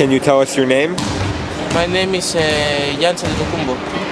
Can you tell us your name? My name is Jansen Lukumbo.